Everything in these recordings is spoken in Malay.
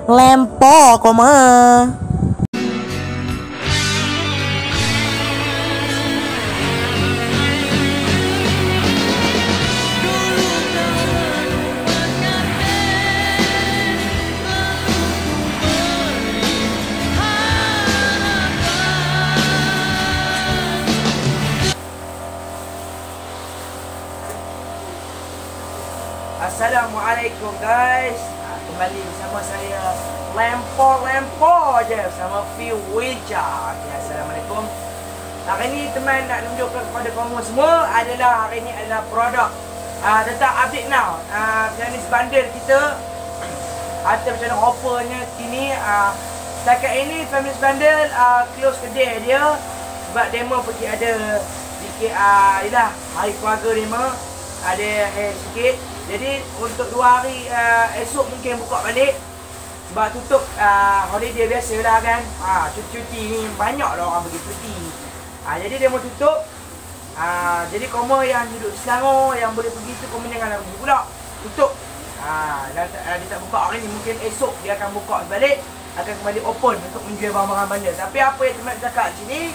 Lempok koma. Assalamualaikum guys. Kembali bersama saya Lempor je sama Fee Wija. Okay, Assalamualaikum. Hari ni teman nak tunjukkan kepada kamu semua adalah hari ni adalah produk tentang update now. Jenis bundle kita atau macam mana offernya kini. Setakat ini Family Bundle close kedai dia sebab demo pergi ada sedikit yalah hari keluarga demo ada sikit. Jadi untuk 2 hari esok mungkin buka balik sebab tutup holiday biasa lah kan. Cuti-cuti ni banyak lah orang pergi cuti. Jadi dia mau tutup. Jadi kamu yang duduk di Selangor yang boleh pergi tu kamu jangan pergi pula. Tutup. Dia tak buka hari ni, mungkin esok dia akan buka balik, akan kembali open untuk menjual barang-barang bundle. Tapi apa yang teman cakap sini,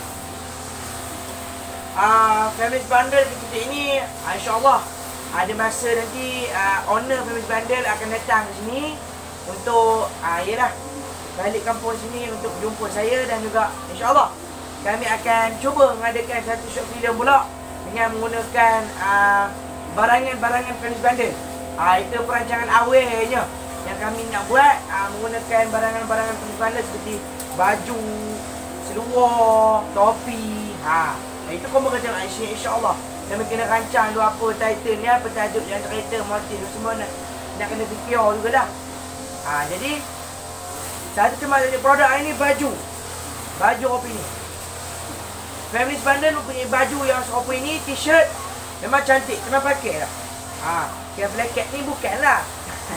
Family Bundle kita ini insya-Allah ada masa nanti owner Family Bundle akan datang ke sini untuk yalah balik kampung sini untuk jumpa saya, dan juga insya-Allah kami akan cuba mengadakan satu short film pula dengan menggunakan barangan-barangan Family Bundle. Itu perancangan awalnya yang kami nak buat, menggunakan barangan-barangan Family Bundle seperti baju, seluar, topi. Itu kamu kena insya-Allah. Kami kena rancang dulu apa title ni, apa tajuk yang cerita, motif semua nak kena fikir jugalah. Jadi satu teman dari produk ini baju opini. Family Bundle mempunyai baju yang serupa ini, t-shirt memang cantik, memang pakai lah. Yang black cat ni bukanlah.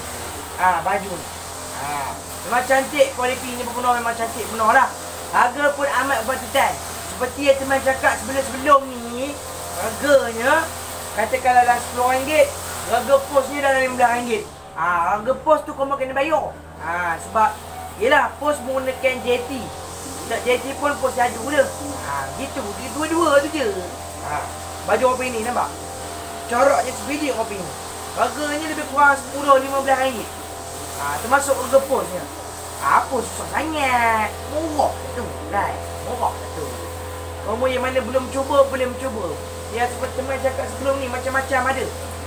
Baju ni. Memang cantik, kualiti ni penuh, memang cantik penuh lah. Harga pun amat berpatutan. Seperti yang teman cakap sebelum ni, harganya katakanlah dalam RM10, harga posnya dalam RM15. Harga pos tu kamu kena bayar. Sebab yelah pos menggunakan JT. Tak JT pun pos jadu dia. Gitu, dua-dua tu je. Baju apa ini nampak? Coraknya sebiji apa ini. Harganya lebih kurang RM10-15. Termasuk harga posnya. Apa susah sangat. Murah tu. Murah tu. Kamu yang mana belum cuba boleh mencuba. Ya seperti teman cakap sebelum ni, macam-macam ada.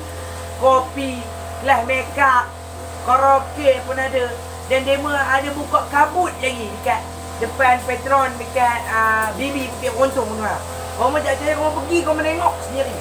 Kopi, kelas makeup, karaoke pun ada. Dan demo ada buka kabut lagi dekat depan Petron, dekat Bibi Bukit Rontong tu lah. Kamu tak percaya, kamu pergi, kamu tengok sendiri.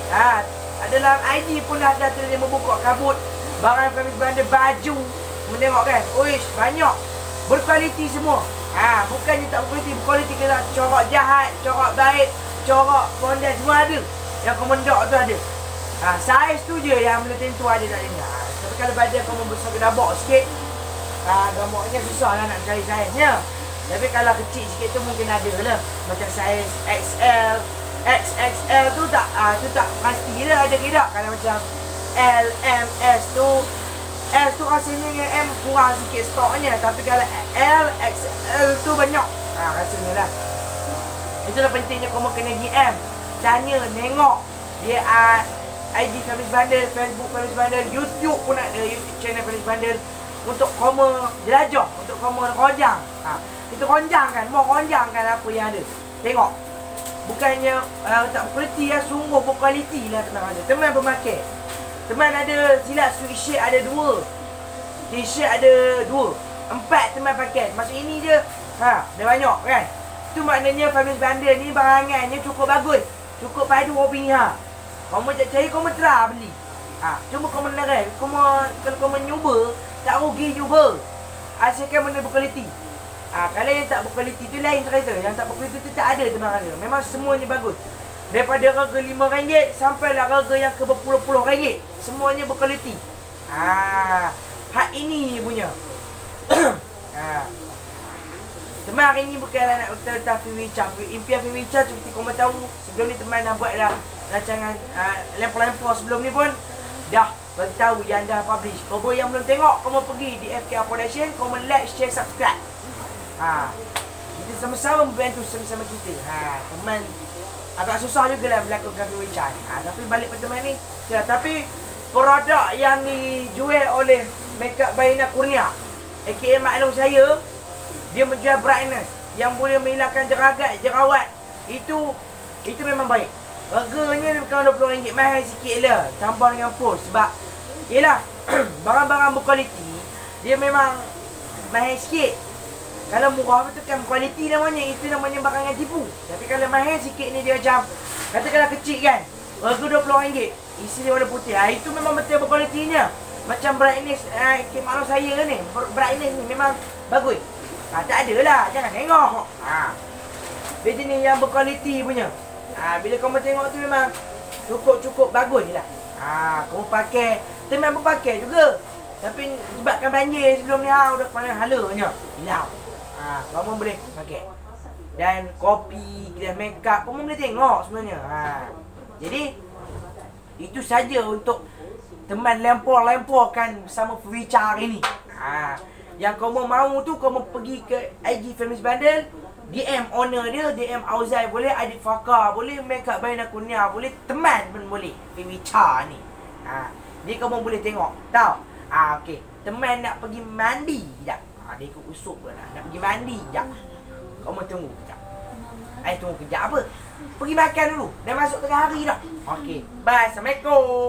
Dalam ID pun dah ada tulis demo buka kabut. Barang Family Bundle, baju. Kamu tengok kan? Uish, banyak. Berkualiti semua. Bukannya tak berkualiti kena corak jahat, corak baik, corak fondan semua ada. Yang komendok tu ada. Saiz tu je yang belum tentu ada tak ada. Tapi kalau badan kamu besar gedabak sikit, gambarnya susah lah nak cari saiznya. Tapi kalau kecil sikit tu mungkin ada lah. Macam saiz XL, XXL tu tak pasti lah ada ke tak. Kalau macam L, M, S tu, S tu rasanya dengan M kurang sikit stoknya. Tapi kalau L, XL tu banyak rasanya lah. Itulah pentingnya kamu kena DM, tanya, tengok dia ID Family Bundle, Facebook Family Bundle, YouTube pun ada YouTube channel Family Bundle untuk kamu jelajah, untuk kamu ronjang. Kita ronjang kan, mau ronjang kan apa yang ada. Tengok. Bukannya tak berkualiti ya, sungguh berkualiti lah teman ada. Teman pemakai. Teman ada silap sweatshirt ada 2. T-shirt ada 2. 4 teman pakai. Maksud ini je. Dah banyak kan. Itu maknanya Family Bundle ni barangannya cukup bagus. Cukup padu opini Kamu tak cari, kamu try beli. Cuma kamu larai. Kalau kamu nyoba, tak rugi juga. Asalkan benda berkualiti. Kalau yang tak berkualiti tu lain cerita. Yang tak berkualiti tu tak ada teman ada. Memang semuanya bagus. Daripada harga RM5 sampailah harga yang ke berpuluh-puluh ringgit. Semuanya berkualiti. Hak ini punya. Teman hari ni bukanlah nak tentang Fee Wija. Impian Fee Wija seperti kamu tahu, sebelum ni teman dah buat dah rancangan lempar-lempar sebelum ni pun dah bagi tahu yang dah publish. Kau yang belum tengok, kau pergi di FKR Production, kau like, share, subscribe. Kita sama-sama membantu sama-sama kita. Teman agak susah juga lah melakukan Wechat. Tapi balik pada teman ni. Ya, tapi produk yang dijual oleh Makeup by Ina Kurnia, aka maklum saya, dia menjual brightness yang boleh menghilangkan jerawat. Itu memang baik. Harganya bukan RM20, mahal sikit lah. Tambah dengan post. Sebab yelah, barang-barang berkualiti dia memang mahal sikit. Kalau murah betul kan kualiti namanya. Itu namanya barang yang tipu. Tapi kalau mahal sikit ni dia macam, katakanlah kecil kan, harga RM20, isi dia warna putih. Itu memang betul berkualitinya. Macam brightness, maklum saya ni, brightness ni memang bagus. Tak adalah, jangan tengok. Dia jenis yang berkualiti punya. Bila kamu tengok tu memang cukup bagus je lah. Kamu pakai, teman pun pakai juga. Tapi sebabkan banjir sebelum ni, udah paling halanya hilang. Kamu boleh pakai. Dan kopi, kedai makeup kamu boleh tengok sebenarnya. Jadi itu saja untuk teman lempar-lemparkan bersama Wechat hari ni. Yang kamu mahu tu, kamu pergi ke IG Famous Bundle, DM owner dia, DM Auzai boleh, Adit Fakar boleh, Makeup by Ina Kurnia boleh, teman pun boleh. Wechat ni. Dia kamu boleh tengok. Tahu? Okey. Teman nak pergi mandi sekejap. Dia ikut usuk pula nak pergi mandi sekejap. Kamu tunggu sekejap. Tunggu kejap apa? Pergi makan dulu. Dah masuk tengah hari dah. Okey. Bye. Assalamualaikum.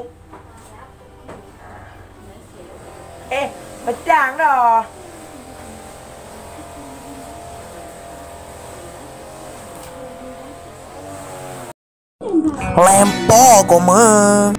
Petang dah. Lempar kau mah.